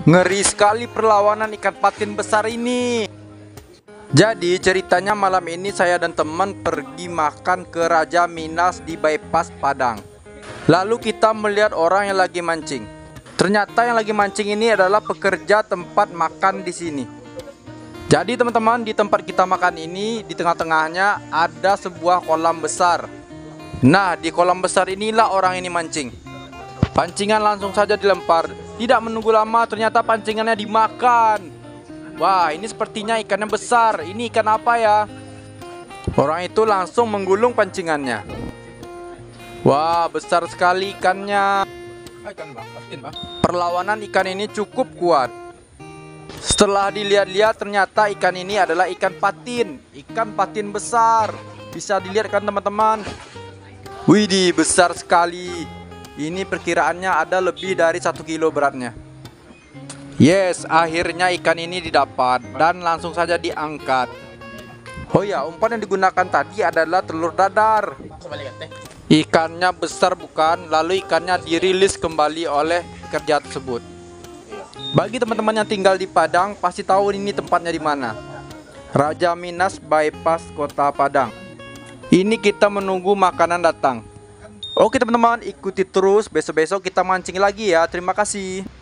Ngeri sekali perlawanan ikan patin besar ini. Jadi ceritanya malam ini saya dan teman pergi makan ke Raja Minas di bypass Padang. Lalu kita melihat orang yang lagi mancing. Ternyata yang lagi mancing ini adalah pekerja tempat makan di sini. Jadi teman-teman, di tempat kita makan ini di tengah-tengahnya ada sebuah kolam besar. Nah, di kolam besar inilah orang ini mancing. Pancingan langsung saja dilempar. Tidak menunggu lama, ternyata pancingannya dimakan. Wah, ini sepertinya ikannya besar. Ini ikan apa ya? Orang itu langsung menggulung pancingannya. Wah, besar sekali ikannya. Perlawanan ikan ini cukup kuat. Setelah dilihat-lihat, ternyata ikan ini adalah ikan patin. Ikan patin besar. Bisa dilihat kan teman-teman? Widih, besar sekali. Ini perkiraannya ada lebih dari 1 kilo beratnya. Yes, akhirnya ikan ini didapat dan langsung saja diangkat. Oh ya, umpan yang digunakan tadi adalah telur dadar. Ikannya besar bukan? Lalu ikannya dirilis kembali oleh pekerja tersebut. Bagi teman-teman yang tinggal di Padang pasti tahu ini tempatnya di mana. Raja Minas Bypass Kota Padang. Ini kita menunggu makanan datang. Oke teman-teman, ikuti terus, besok-besok kita mancing lagi ya. Terima kasih.